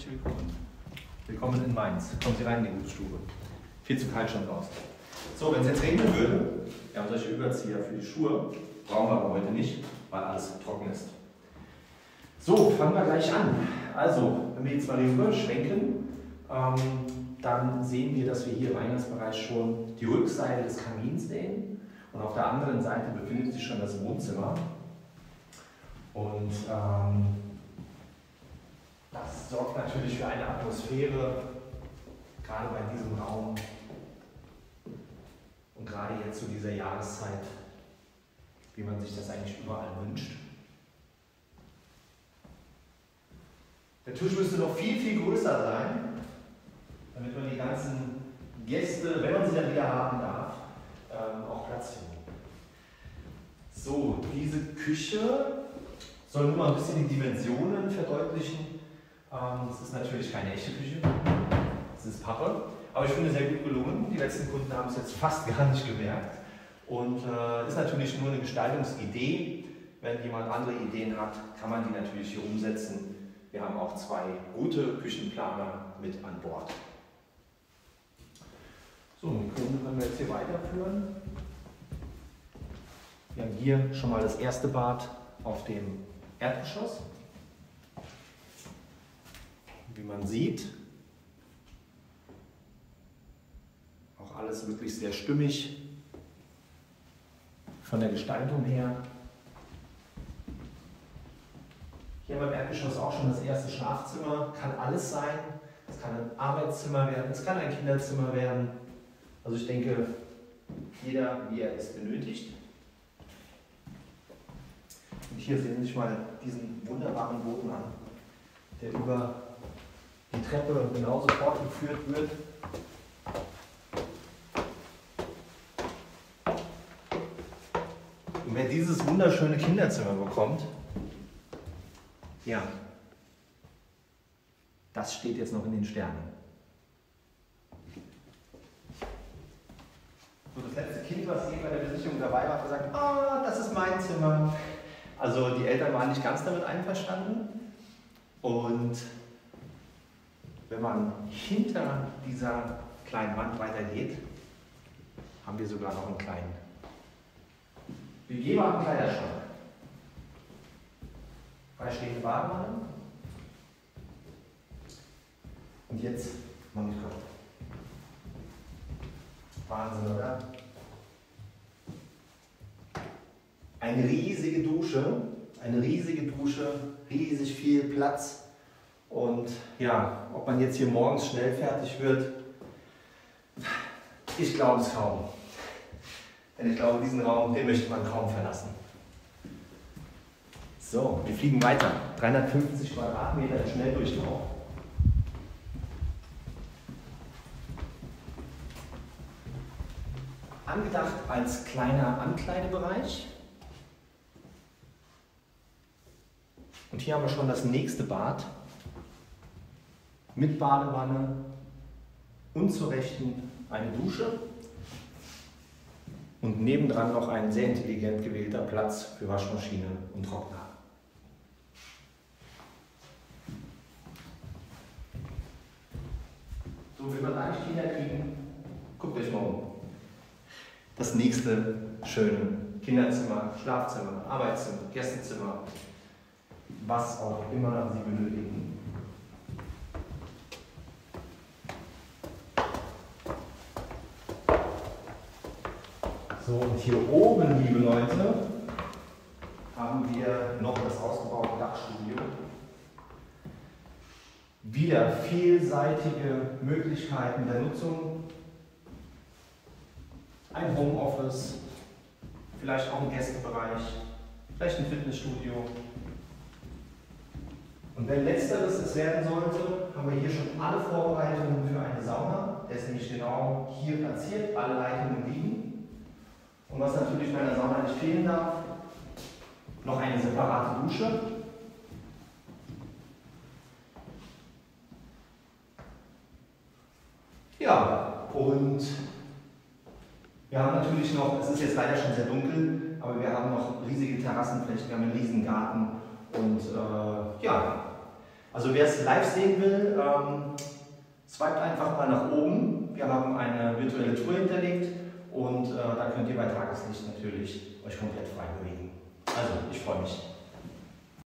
herzlich willkommen. Willkommen in Mainz. Kommen Sie rein in die Gutstube. Viel zu kalt schon draußen. So, wenn es jetzt regnen würde, wir haben solche Überzieher für die Schuhe, brauchen wir aber heute nicht, weil alles trocken ist. So, fangen wir gleich an. Also, wenn wir jetzt mal rüber schwenken, dann sehen wir, dass wir hier im Eingangsbereich schon die Rückseite des Kamins sehen. Und auf der anderen Seite befindet sich schon das Wohnzimmer. Und das sorgt natürlich für eine Atmosphäre, gerade bei diesem Raum und gerade jetzt zu dieser Jahreszeit, wie man sich das eigentlich überall wünscht. Der Tisch müsste noch viel, viel größer sein, damit man die ganzen Gäste, wenn man sie dann wieder haben darf, auch Platz finden. So, diese Küche soll nur mal ein bisschen die Dimensionen verdeutlichen. Es ist natürlich keine echte Küche, es ist Pappe, aber ich finde es sehr gut gelungen. Die letzten Kunden haben es jetzt fast gar nicht gemerkt und ist natürlich nur eine Gestaltungsidee. Wenn jemand andere Ideen hat, kann man die natürlich hier umsetzen. Wir haben auch 2 gute Küchenplaner mit an Bord. So, die Kunden können wir jetzt hier weiterführen. Wir haben hier schon mal das erste Bad auf dem Erdgeschoss. Wie man sieht, auch alles wirklich sehr stimmig von der Gestaltung her. Hier beim Erdgeschoss auch schon das erste Schlafzimmer. Kann alles sein. Es kann ein Arbeitszimmer werden, es kann ein Kinderzimmer werden. Also ich denke, jeder, wie er es benötigt. Und hier sehen Sie sich mal diesen wunderbaren Boden an, der über die Treppe genauso fortgeführt wird. Und wer dieses wunderschöne Kinderzimmer bekommt, ja, das steht jetzt noch in den Sternen. So, das letzte Kind, was eben bei der Besichtigung dabei war, hat gesagt, ah, das ist mein Zimmer. Also die Eltern waren nicht ganz damit einverstanden. Und wenn man hinter dieser kleinen Wand weitergeht, haben wir sogar noch einen kleinen begehbaren Kleiderschrank. Freistehende Badewanne. Und jetzt, Monika. Wahnsinn, oder? Eine riesige Dusche, riesig viel Platz. Und ja, ob man jetzt hier morgens schnell fertig wird, ich glaube es kaum. Denn ich glaube, diesen Raum, den möchte man kaum verlassen. So, wir fliegen weiter. 350 Quadratmeter im Schnelldurchlauf. Angedacht als kleiner Ankleidebereich. Und hier haben wir schon das nächste Bad. Mit Badewanne und zur Rechten eine Dusche und nebendran noch ein sehr intelligent gewählter Platz für Waschmaschine und Trockner. So, will man eigentlich Kinder kriegen? Guckt euch mal um. Das nächste schöne Kinderzimmer, Schlafzimmer, Arbeitszimmer, Gästezimmer, was auch immer Sie benötigen. So, und hier oben, liebe Leute, haben wir noch das ausgebaute Dachstudio. Wieder vielseitige Möglichkeiten der Nutzung. Ein Homeoffice, vielleicht auch ein Gästebereich, vielleicht ein Fitnessstudio. Und wenn letzteres es werden sollte, haben wir hier schon alle Vorbereitungen für eine Sauna. Der ist nämlich genau hier platziert, alle Leitungen liegen. Und was natürlich bei einer Sauna nicht fehlen darf, noch eine separate Dusche. Ja, und wir haben natürlich noch, es ist jetzt leider schon sehr dunkel, aber wir haben noch riesige Terrassenflächen, wir haben einen riesen Garten und ja, Also wer es live sehen will, swipet einfach mal nach oben. Wir haben eine virtuelle Tour hinterlegt und da könnt ihr bei Tageslicht natürlich euch komplett frei bewegen. Also, ich freue mich.